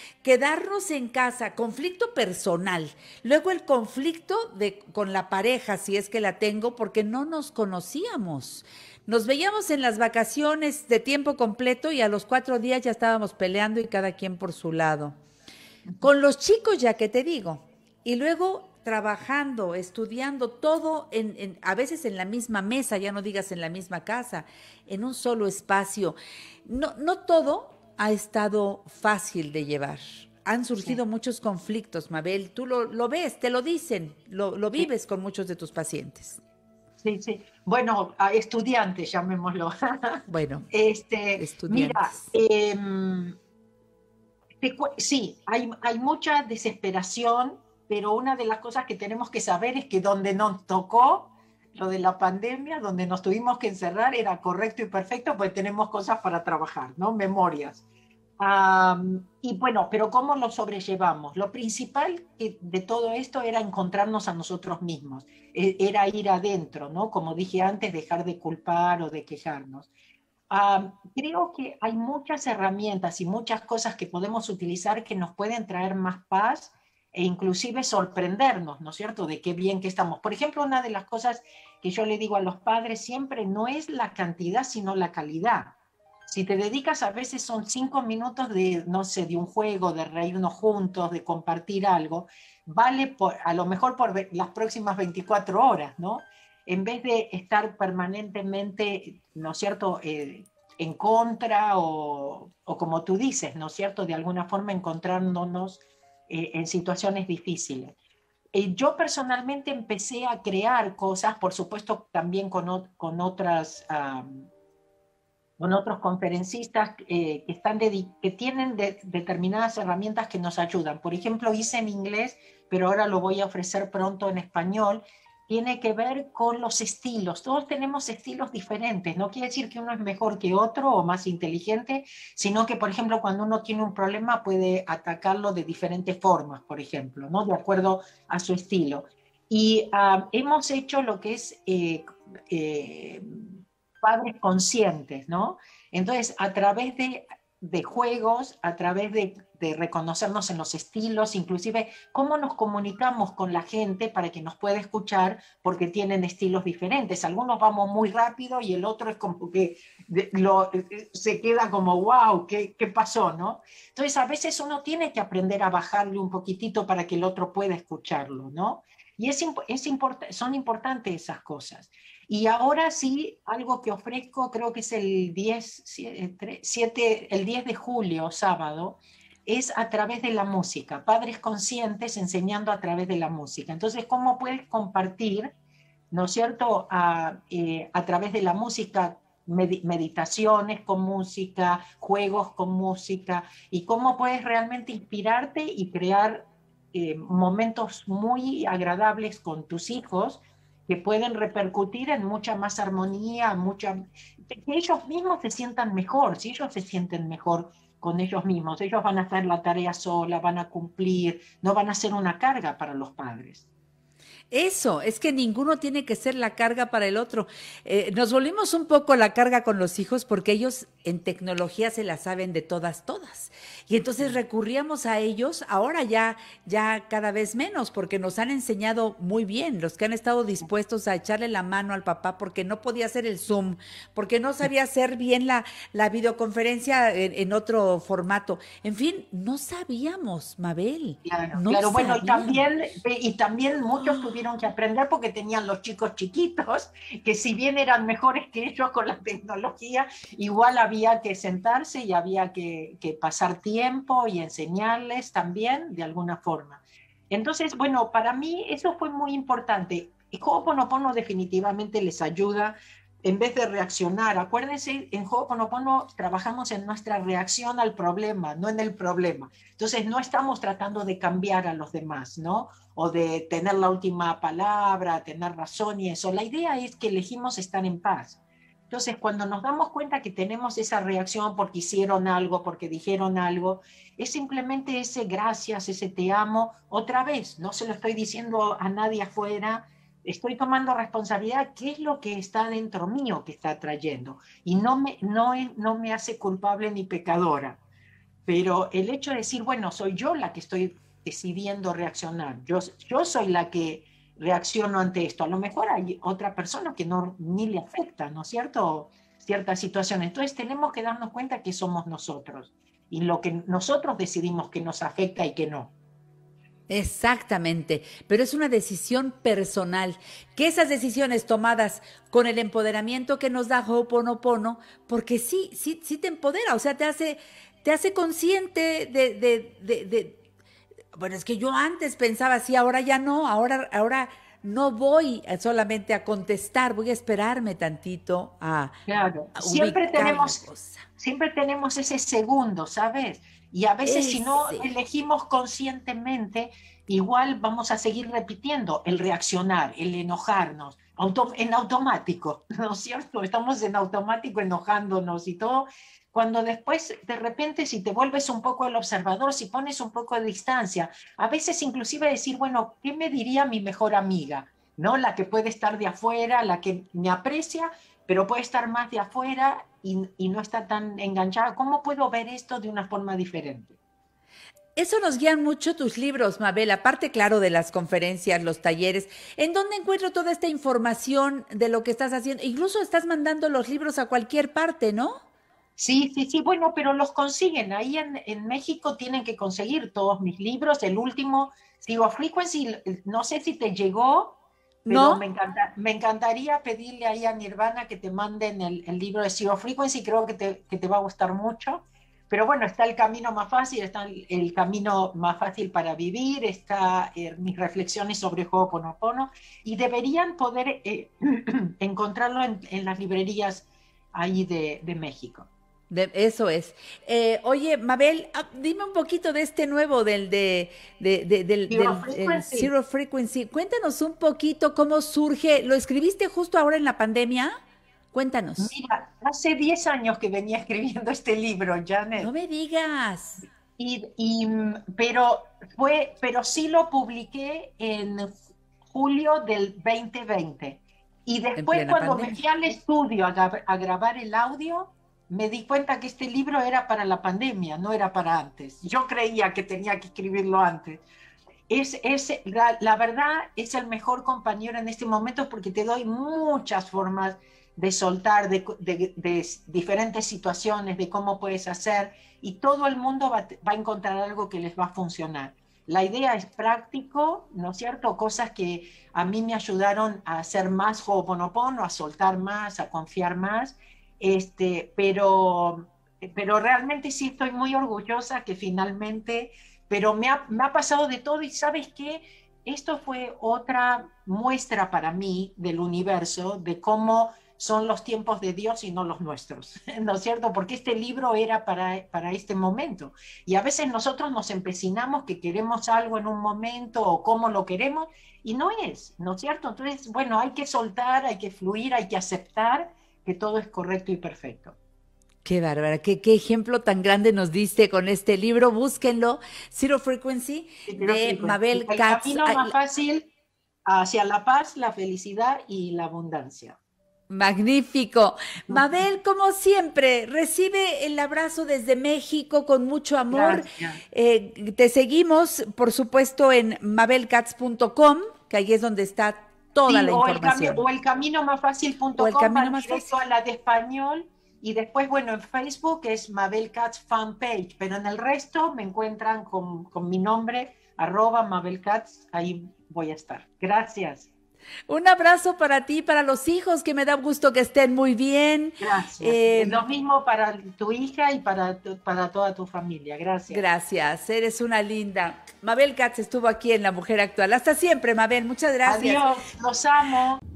Quedarnos en casa, conflicto personal, luego el conflicto con la pareja, si es que la tengo, porque no nos conocíamos. Nos veíamos en las vacaciones de tiempo completo y a los 4 días ya estábamos peleando y cada quien por su lado. Con los chicos, ya que te digo, y luego trabajando, estudiando, todo a veces en la misma mesa, ya no digas en la misma casa, en un solo espacio. No, no todo ha estado fácil de llevar. Han Sí, surgido muchos conflictos, Mabel. Tú lo ves, te lo dicen, lo sí, vives con muchos de tus pacientes. sí, sí. Bueno, a estudiantes, llamémoslo. Bueno, Mira, estudiantes. sí, hay mucha desesperación, pero una de las cosas que tenemos que saber es que donde nos tocó lo de la pandemia, donde nos tuvimos que encerrar, era correcto y perfecto, pues tenemos cosas para trabajar, ¿no? Memorias. Y bueno, pero ¿cómo lo sobrellevamos? Lo principal de todo esto era encontrarnos a nosotros mismos, era ir adentro, ¿no? Como dije antes, dejar de culpar o de quejarnos. Creo que hay muchas herramientas y muchas cosas que podemos utilizar que nos pueden traer más paz e inclusive sorprendernos, ¿no es cierto?, de qué bien que estamos. Por ejemplo, una de las cosas que yo le digo a los padres siempre no es la cantidad, sino la calidad. Si te dedicas, a veces son 5 minutos de, no sé, de un juego, de reírnos juntos, de compartir algo, vale a lo mejor por las próximas 24 horas, ¿no? En vez de estar permanentemente, ¿no es cierto?, en contra o como tú dices, ¿no es cierto?, de alguna forma encontrándonos en situaciones difíciles. Yo personalmente empecé a crear cosas, por supuesto también con otras con otros conferencistas que tienen determinadas herramientas que nos ayudan. Por ejemplo, hice en inglés, pero ahora lo voy a ofrecer pronto en español. Tiene que ver con los estilos. Todos tenemos estilos diferentes. No quiere decir que uno es mejor que otro o más inteligente, sino que, por ejemplo, cuando uno tiene un problema puede atacarlo de diferentes formas, por ejemplo, ¿no? De acuerdo a su estilo. Y hemos hecho lo que es eh, padres conscientes, ¿no? Entonces, a través de juegos, a través de reconocernos en los estilos, inclusive cómo nos comunicamos con la gente para que nos pueda escuchar, porque tienen estilos diferentes. Algunos vamos muy rápido y el otro es como que se queda como, wow, ¿qué pasó, no? Entonces, a veces uno tiene que aprender a bajarle un poquitito para que el otro pueda escucharlo, ¿no? Y son importantes esas cosas. Y ahora sí, algo que ofrezco, creo que es el 10 el 10 de julio, sábado, es a través de la música, padres conscientes enseñando a través de la música. Entonces, ¿cómo puedes compartir, ¿no es cierto?, a través de la música, meditaciones con música, juegos con música, y cómo puedes realmente inspirarte y crear momentos muy agradables con tus hijos que pueden repercutir en mucha más armonía, que ellos mismos se sientan mejor. Si ellos se sienten mejor con ellos mismos, ellos van a hacer la tarea sola, van a cumplir, no van a ser una carga para los padres. Eso, es que ninguno tiene que ser la carga para el otro. Nos volvimos un poco la carga con los hijos porque ellos en tecnología se la saben de todas, todas. Y entonces recurríamos a ellos, ahora ya cada vez menos, porque nos han enseñado muy bien, los que han estado dispuestos a echarle la mano al papá porque no podía hacer el Zoom, porque no sabía hacer bien la videoconferencia en otro formato. En fin, no sabíamos, Mabel, Claro, no claro, bueno, sabíamos. y también muchos tuvieron que aprender porque tenían los chicos chiquitos, que si bien eran mejores que ellos con la tecnología, igual había que sentarse y había que pasar tiempo y enseñarles también de alguna forma. Entonces, bueno, para mí eso fue muy importante. Y Ho'oponopono definitivamente les ayuda en vez de reaccionar. Acuérdense, en Ho'oponopono trabajamos en nuestra reacción al problema, no en el problema. Entonces, no estamos tratando de cambiar a los demás, ¿no? O de tener la última palabra, tener razón y eso. La idea es que elegimos estar en paz. Entonces, cuando nos damos cuenta que tenemos esa reacción porque hicieron algo, porque dijeron algo, es simplemente ese gracias, ese te amo, otra vez, no se lo estoy diciendo a nadie afuera, estoy tomando responsabilidad, qué es lo que está dentro mío que está trayendo, y no me hace culpable ni pecadora. pero el hecho de decir, bueno, soy yo la que estoy decidiendo reaccionar, yo soy la que reacciono ante esto. A lo mejor hay otra persona que no, ni le afecta, ¿no es cierto? Ciertas situaciones. Entonces tenemos que darnos cuenta que somos nosotros y lo que nosotros decidimos que nos afecta y que no. Exactamente, pero es una decisión personal, que esas decisiones tomadas con el empoderamiento que nos da Ho'oponopono, porque sí te empodera, o sea, te hace consciente bueno, es que yo antes pensaba así, ahora ya no, ahora no voy solamente a contestar, voy a esperarme tantito Claro, a ubicar la cosa. siempre tenemos ese segundo, ¿sabes? Y a veces si no Ese, elegimos conscientemente, igual vamos a seguir repitiendo el reaccionar, el enojarnos, en automático, ¿no es cierto? Estamos en automático enojándonos y todo, cuando después de repente si te vuelves un poco el observador, si pones un poco de distancia, a veces inclusive decir, bueno, ¿qué me diría mi mejor amiga? ¿No? La que puede estar de afuera, la que me aprecia, pero puede estar más de afuera y no está tan enganchada. ¿Cómo puedo ver esto de una forma diferente? eso nos guían mucho tus libros, Mabel, aparte, claro, de las conferencias, los talleres. ¿En dónde encuentro toda esta información de lo que estás haciendo? Incluso estás mandando los libros a cualquier parte, ¿no? Sí, sí, sí, bueno, pero los consiguen. Ahí en México tienen que conseguir todos mis libros. El último, Zero Frequency, no sé si te llegó, pero ¿No? me encantaría pedirle ahí a Nirvana que te manden el libro de Zero Frequency. Creo que te va a gustar mucho. Pero bueno, está el camino más fácil, está el camino más fácil para vivir, está mis reflexiones sobre Ho'oponopono y deberían poder encontrarlo en las librerías ahí de México. Eso es. Oye, Mabel, dime un poquito de este nuevo, Zero el Frequency. Zero Frequency. Cuéntanos un poquito cómo surge. ¿Lo escribiste justo ahora en la pandemia? Cuéntanos. Mira, hace 10 años que venía escribiendo este libro, No Janet, me digas. pero sí lo publiqué en julio del 2020. Y En después plena cuando me pandemia. fui al estudio a grabar el audio, me di cuenta que este libro era para la pandemia, no era para antes. Yo creía que tenía que escribirlo antes. La verdad es el mejor compañero en este momento porque te doy muchas formas de soltar, de diferentes situaciones, de cómo puedes hacer, y todo el mundo va a encontrar algo que les va a funcionar. La idea es práctico, ¿no es cierto? Cosas que a mí me ayudaron a hacer más Ho'oponopono, a soltar más, a confiar más, pero realmente sí estoy muy orgullosa que finalmente, pero me ha pasado de todo y ¿sabes qué? Esto fue otra muestra para mí del universo, de cómo son los tiempos de Dios y no los nuestros, ¿no es cierto? Porque este libro era para este momento. Y a veces nosotros nos empecinamos que queremos algo en un momento o cómo lo queremos y no es, ¿no es cierto? Entonces, bueno, hay que soltar, hay que fluir, hay que aceptar que todo es correcto y perfecto. Qué bárbara, qué ejemplo tan grande nos diste con este libro. Búsquenlo, Zero Frequency, de Mabel El Katz. camino más fácil hacia la paz, la felicidad y la abundancia. Magnífico. Mabel, como siempre, recibe el abrazo desde México con mucho amor. Gracias. Te seguimos, por supuesto, en mabelcats.com, que ahí es donde está toda Sí, la información. o el camino más O el fácil.com camino van más directo fácil. a la de español y después, bueno, en Facebook es Mabel Katz Fan Page, pero en el resto me encuentran con mi nombre, @Mabel Katz, ahí voy a estar. Gracias, Un abrazo para ti, para los hijos, que me da gusto que estén muy bien. gracias. Eh, Lo mismo para tu hija y para toda tu familia. Gracias. gracias, eres una linda. Mabel Katz estuvo aquí en La Mujer Actual. Hasta siempre, Mabel. Muchas gracias. Adiós, los amo.